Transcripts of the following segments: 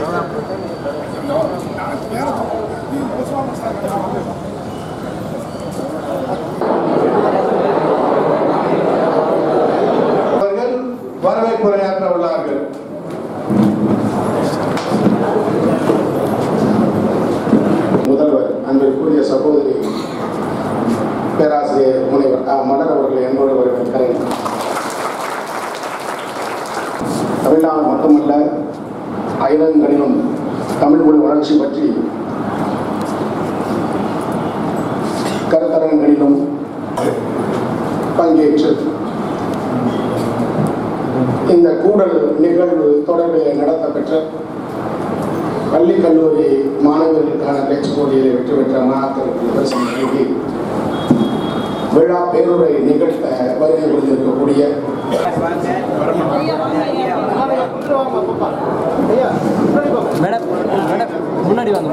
வரவேற்புரையாற்ற உள்ளார்கள். முதல்வர் அன்பிற்குரிய சகோதரி பேராசிரியர் முனைவர் மலர் அவர்கள் என்பவர் வரவேற்கிறேன். தமிழ்நாடு மட்டுமல்ல, அயலகங்களிலும் தமிழ் மொழி வளர்ச்சி பற்றி கருத்தரங்களிலும் பங்கேற்று இந்த கூடல் நிகழ்வு தொடர்பில் நடத்தப்பெற்ற பள்ளி கல்லூரி மாணவர்களுக்கான பேச்சு போட்டியில் வெற்றி பெற்ற மாணாக்கர்களுக்கு விழா பேருரை நிகழ்த்த வருகை புரிந்திருக்கக்கூடிய முன்னாடி வாங்க.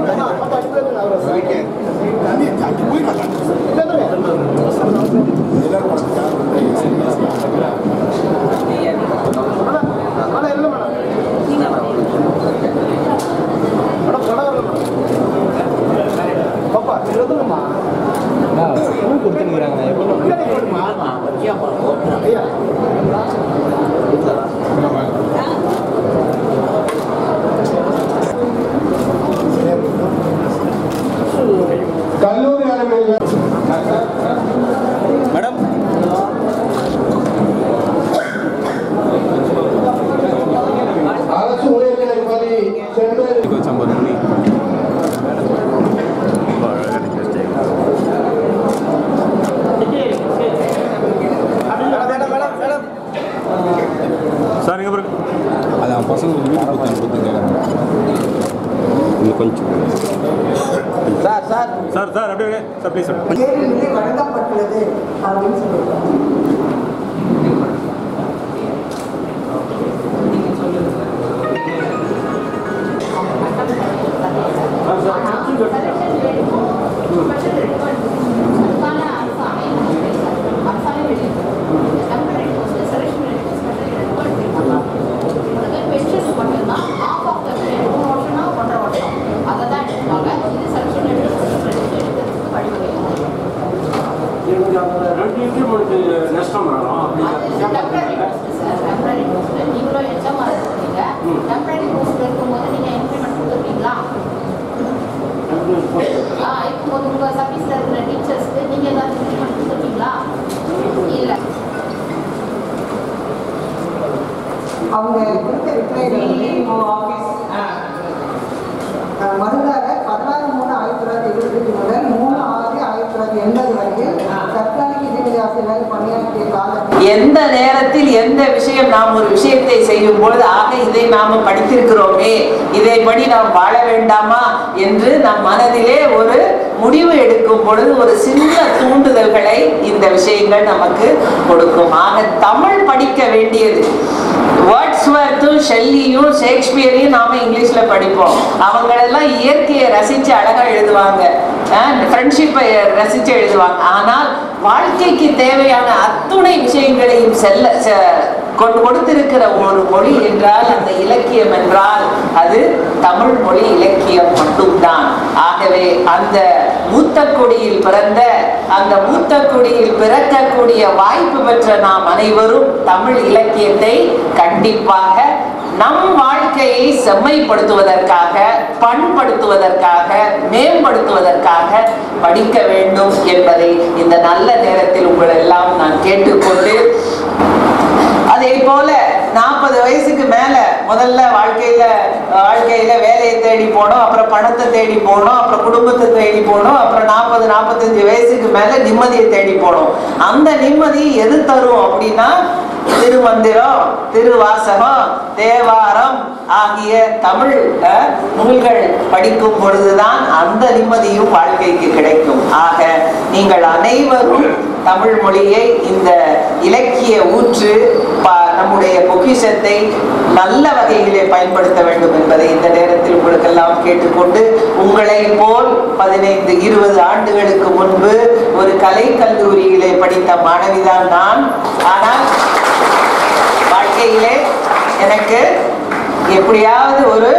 கல்லூரி அளவில் மேடம் அரசு உயர்நிலை பள்ளி சென்று சார் இங்கே பிறகு அதான் பசங்க வீட்டுக்கு கொடுத்துருக்காங்க. இன்னும் கொஞ்சம் சார் சார் சார் சார் அப்படியே சார் ப்ளீஸ் சார் வழங்கப்பட்டுள்ளது அப்படின்னு சொல்லியிருக்காங்க. அவங்க கொடுத்த மருந்தாக 16/3/1922 முதல் 3/6/1980 வரையில் தற்காலிக இடைவெளி ஆசிரியராக பணியாற்றிய காலத்தில் எந்த நேரத்தில் எந்த விஷயம் நாம் ஒரு விஷயத்தை செய்யும் பொழுது இதை நாம படித்திருக்கிறோமே, இதைப்படி நாம் வாழ வேண்டாமா என்று நம் மனதிலே ஒரு முடிவு எடுக்கும் பொழுது ஒரு சின்ன தூண்டுதல்களை இந்த விஷயங்கள் நமக்கு கொடுக்கும். ஆக தமிழ் படிக்க வேண்டியது. வேர்ட்ஸ்வர்த்தும் ஷெல்லியும் ஷேக்ஸ்பியரையும் நாம இங்கிலீஷ்ல படிப்போம். அவங்களெல்லாம் இயற்கையை ரசிச்சு அழகா எழுதுவாங்க, ஃப்ரெண்ட்ஷிப்பை ரசிச்சு எழுதுவாங்க. ஆனால் வாழ்க்கைக்கு தேவையான அத்துணை விஷயங்களையும் கொடுத்திருக்கிற ஒரு மொழி என்றால், அந்த இலக்கியம் என்றால் அது தமிழ் மொழி இலக்கியம் மட்டும்தான். ஆகவே அந்த மூத்த குடியில் பிறந்த, அந்த மூத்த குடியில் பிறக்கக்கூடிய வாய்ப்பு பெற்ற நாம் அனைவரும் தமிழ் இலக்கியத்தை கண்டிப்பாக நம் வாழ்க்கையை செம்மைப்படுத்துவதற்காக, பண்படுத்துவதற்காக, மேம்படுத்துவதற்காக படிக்க வேண்டும் என்பதை இந்த நல்ல நேரத்தில் உங்கள் எல்லாம் நான் கேட்டுக்கொண்டு, அதே போல 40 வயசுக்கு மேல முதல்ல வாழ்க்கையில வேலையை தேடி போனோம், அப்புறம் பணத்தை தேடி போனோம், அப்புறம் குடும்பத்தை தேடி போனோம், அப்புறம் 40-45 வயசுக்கு மேல நிம்மதியை தேடி போனோம். அந்த நிம்மதி எது தரும் அப்படின்னா, திருமந்திரம், திருவாசகம், தேவாரம் ஆகிய தமிழ் நூல்கள் படிக்கும் பொழுதுதான் அந்த நிம்மதியும் வாழ்க்கைக்கு கிடைக்கும். ஆக நீங்கள் அனைவரும் தமிழ் மொழியை, இந்த இலக்கிய ஊற்று, நம்முடைய பொக்கிஷத்தை நல்ல வகையிலே பயன்படுத்த வேண்டும் என்பதை இந்த நேரத்தில் உங்களுக்கெல்லாம் கேட்டுக்கொண்டு, உங்களை போல் 15-20 ஆண்டுகளுக்கு முன்பு ஒரு கலை கல்லூரியிலே படித்த மாணவிதான் நான். ஆனால் வாழ்க்கையிலே எனக்கு எப்படியாவது ஒரு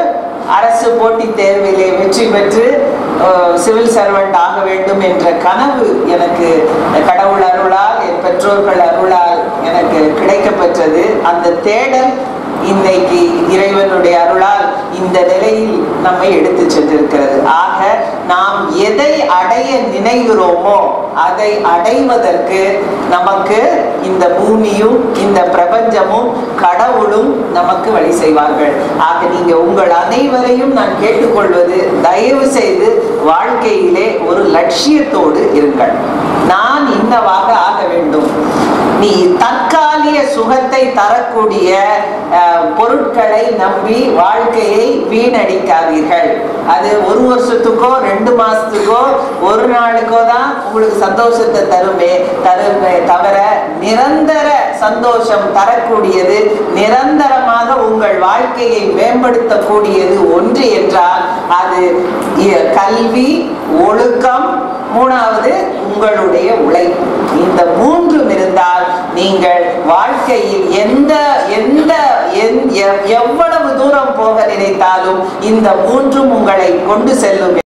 அரசு போட்டித் தேர்விலே வெற்றி பெற்று சிவில் சர்வெண்ட் ஆக வேண்டும் என்ற கனவு எனக்கு கடவுள் அருளால், என் பெற்றோர்கள் அருளால் எனக்கு கிடைக்கப்பெற்றது. அந்த தேடல் இன்னைக்கு இறைவனுடைய அருளால் இந்த நிலையில் நம்மை எடுத்து சென்றிருக்கிறது. ஆக நாம் எதை அடைய நினைக்கிறோமோ அதை அடைவதற்கு நமக்கு இந்த பூமியும் இந்த பிரபஞ்சமும் கடவுளும் நமக்கு வழி செய்வார்கள். ஆக நீங்க உங்கள் அனைவரையும் நான் கேட்டுக்கொள்வது, தயவு செய்து வாழ்க்கையிலே ஒரு லட்சியத்தோடு இருங்கள். நான் இன்னவாக ஆக வேண்டும். நீ தற்காலிக சுகத்தை தரக்கூடிய பொருட்களை நம்பி வாழ்க்கையை வீணடிக்காதீர்கள். அது ஒரு வருஷத்துக்கோ 2 மாசத்துக்கோ 1 நாளுக்கோ தான் உங்களுக்கு சந்தோஷத்தை தருமே தவிர நிரந்தர சந்தோஷம் தரக்கூடியது, நிரந்தரமாக உங்கள் வாழ்க்கையை மேம்படுத்தக்கூடியது ஒன்று என்றால் அது கல்வி, ஒழுக்கம், 3வது உங்களுடைய உழைப்பு. இந்த 3ம் இருந்தால் நீங்கள் வாழ்க்கையில் எவ்வளவு தூரம் போக நினைத்தாலும் இந்த 3ம் உங்களை கொண்டு செல்லும்.